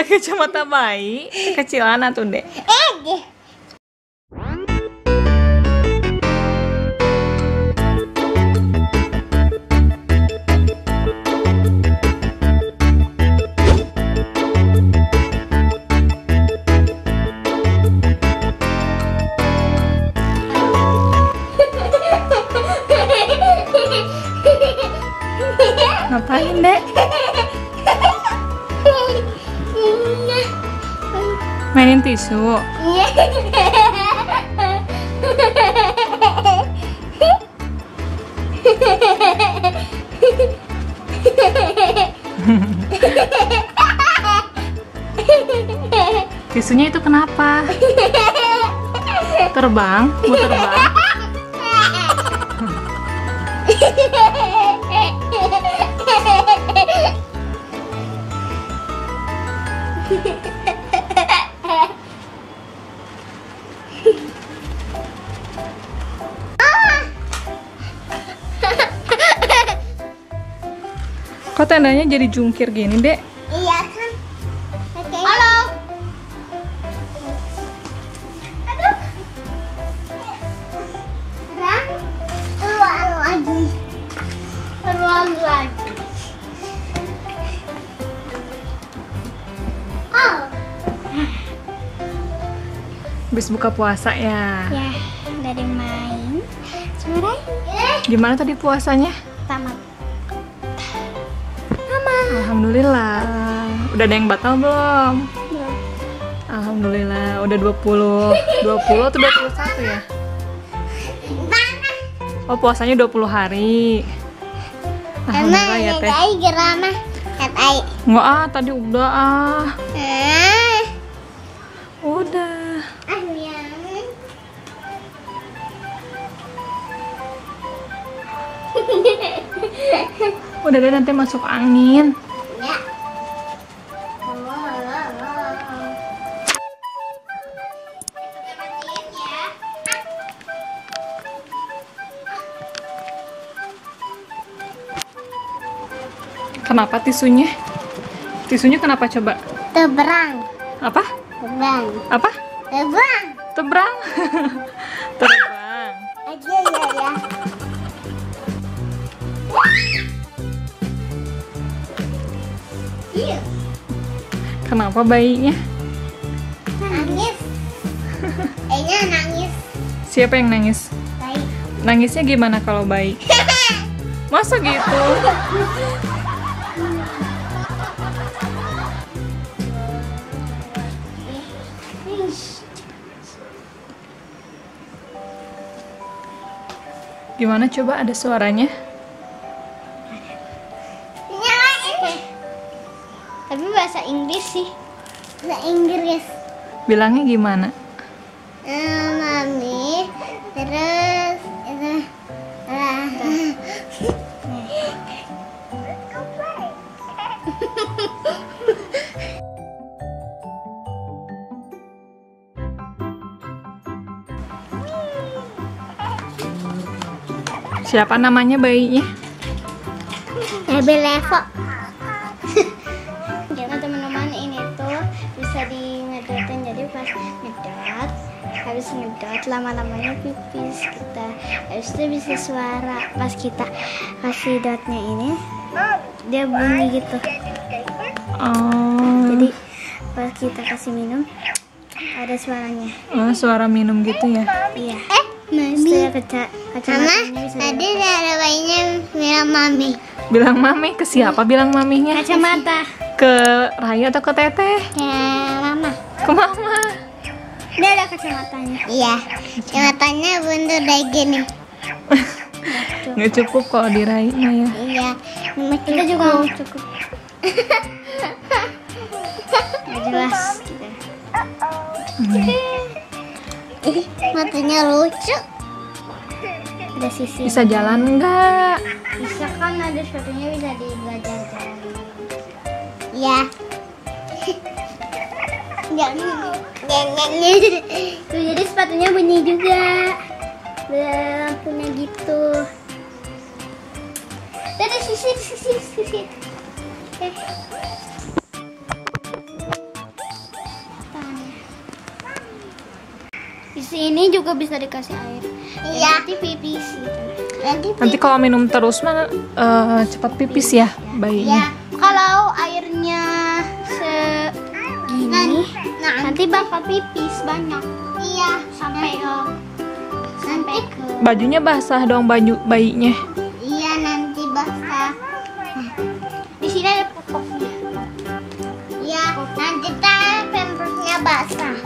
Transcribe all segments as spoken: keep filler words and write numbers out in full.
kacamata bayi, kecilan atuh, Dek. Eh, Ngapain, Dek? Mainin tisu. Tisunya itu kenapa? Terbang? Mau terbang? Kok tendanya jadi jungkir gini, Dek? Iya kan? Okay. Halo. Aduh. Rang. Keluar lagi. Keluar lagi. Oh. Habis buka puasa ya? Ya, dari main. Sebenarnya. Gimana tadi puasanya? Tamat. Alhamdulillah. Udah ada yang batal belum? Belum. Alhamdulillah. Udah dua puluh. dua puluh atau dua puluh satu ya? Oh, puasanya dua puluh hari. Alhamdulillah ya, Teh. Emang gerama. Katai. Nggak ah, tadi udah ah. Ah. Udah. Ah, ya. Udah deh, nanti masuk angin. Ya. Kenapa tisunya? Tisunya kenapa coba? Tebrang. Apa? Tebrang. Apa? Tebrang. Tebrang. Terbang. Aja ya ya. Iya. Kenapa bayinya? Nangis. Kayaknya nangis. Siapa yang nangis? Baik. Nangisnya gimana kalau bayi? Masa gitu? Gimana coba, ada suaranya? Nyalain. Tapi bahasa Inggris sih. Bahasa Inggris. Bilangnya gimana? Eh, mami. Terus itu. Ah. Siapa namanya bayinya? Baby Levo. Nah, teman-teman, ini tuh bisa di ngedotin. Jadi pas ngedot, habis ngedot lama-lamanya pipis kita. Habis itu bisa suara. Pas kita kasih dotnya ini, dia bunyi gitu. Oh, Jadi pas kita kasih minum, ada suaranya. oh, suara minum gitu ya? Iya. Eh, Mami. Kaca, kacamatanya bisa tadi ada bayinya bilang mami. Bilang mami ke siapa? Bilang maminya? Kacamata. Ke Raya atau ke Teteh? Ya, mama. Ke mama. Dia ada kacamatanya. Iya. Kacamatanya bentuk kayak gini. Nggak cukup kalau diraihnya ya. Iya. Kita juga nggak cukup. Nggak jelas. Gitu. Hmm. Ih, matanya lucu. Ada sisi. Bisa jalan nggak? Bisa kan, ada sepatunya bisa di belajar jalan. Iya. Jangan. Jangan. Tuh, jadi sepatunya bunyi juga. Lampunya gitu. Dari sisi, sisi, sisi. Eh. Sini juga bisa dikasih air. Iya. Nanti pipis gitu. Nanti, pipis. Nanti kalau minum terus mah uh, cepat pipis ya bayinya. Iya. Kalau airnya segini, nah, nanti bakal pipis banyak. Iya. Sampai ke sampai ke. Bajunya basah dong baju bayinya. Iya nanti basah. Di sini ada popoknya. Iya. Nanti tak pampersnya basah.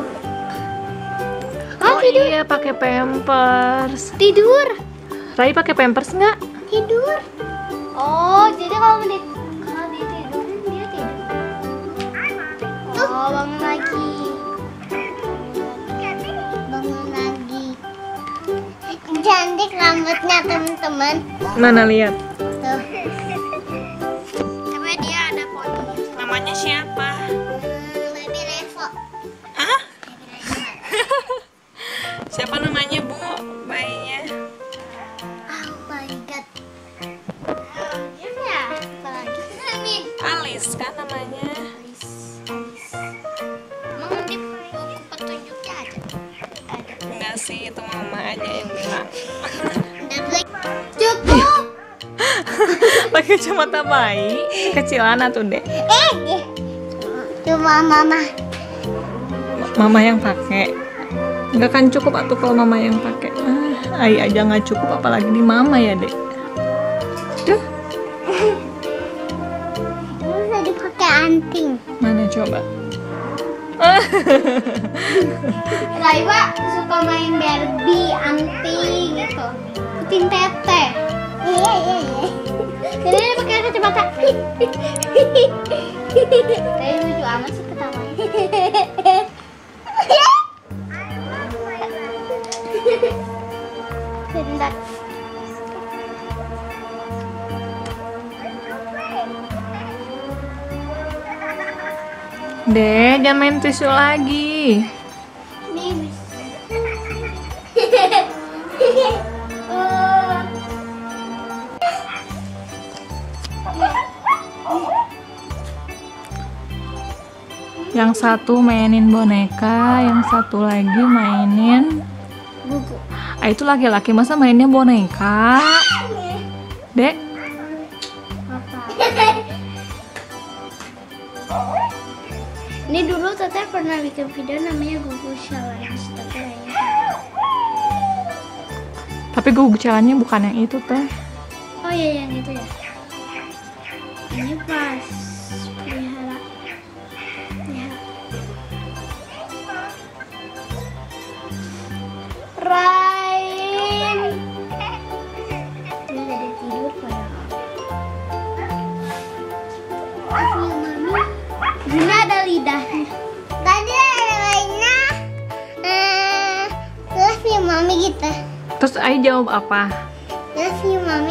Oh, oh iya pakai pampers. Tidur. Rai pakai pampers nggak? Tidur. Oh, jadi kalau di kalau ditidurin dia tidur. Oh, bangun lagi. Bangun lagi. Cantik rambutnya teman-teman. Mana lihat? Tuh. Tapi dia ada poni. Namanya siapa? Hmm, Baby Revo. Hah? Siapa namanya Bu bayinya? Oh my god. Ya, apa lagi? Alice kan namanya. Alis, Alis. Emang di buku petunjuknya ada? Ada. Enggak sih, itu mama aja yang bilang. Cukup. Pakai kacamata bayi, kecilan atau dek? Eh, cuma mama. Mama yang pakai. Enggak kan cukup atau kalau mama yang pakai. Ah, Ai aja nggak cukup apalagi di mama ya dek. Tuh. Bisa dipakai anting. Mana coba? Raiwa suka main Barbie, anting gitu. Putin tete. Iya iya iya. Jadi dia pakai kacamata. Tapi lucu amat sih ketawanya. Bentar. Dek, jangan main tisu lagi. Nih. Oh. Yang satu mainin boneka, yang satu lagi mainin Buku. ah itu laki-laki masa mainnya boneka? Dek, Ini dulu Teteh pernah bikin video namanya Google Challenge, tapi kayaknya tapi gue jalannya bukan yang itu teh. oh iya yang itu ya. Ini pas pelihara. Ya. Rain. Dia jadi tidur padahal. Aduh, Mami. Gina ada lidahnya. Tadi ada lainnya. Eh, love you Mami gitu. Terus Ai jawab apa? Love you Mami.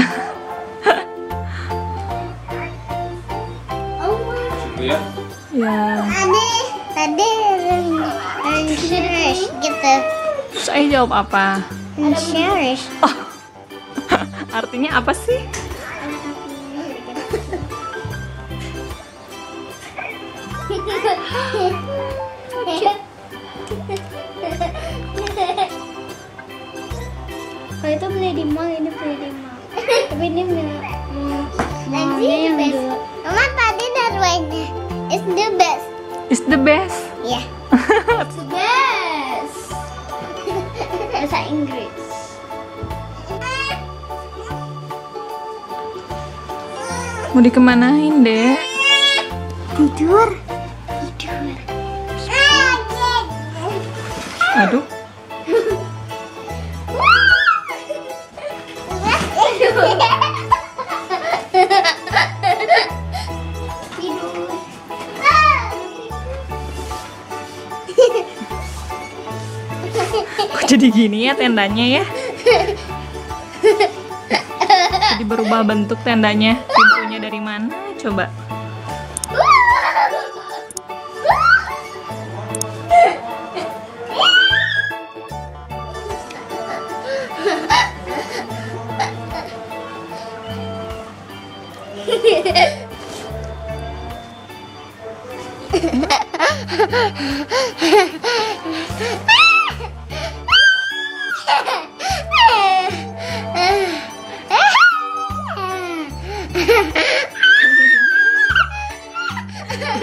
Oh my. Ya. Ya. Tadi, tadi ada cherish gitu. Terus Ai jawab apa? Cherish. Oh. Artinya apa sih? Kalau itu beli di mall, ini beli di mall. Tapi ini mallnya yang dulu. Mama tadi darwanya. It's the best. It's the best. Yeah. It's the best. Bahasa Inggris. Mau dikemanain dek? Tidur. Tidur. Aduh. Kok jadi gini ya tendanya ya? Jadi berubah bentuk tendanya. Pintunya dari mana? Coba.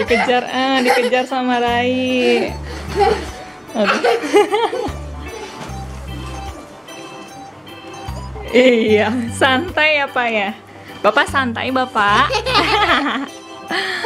dikejar, ah, dikejar sama Rai. Aduh. Iya, santai ya Pak ya. Bapak santai Bapak.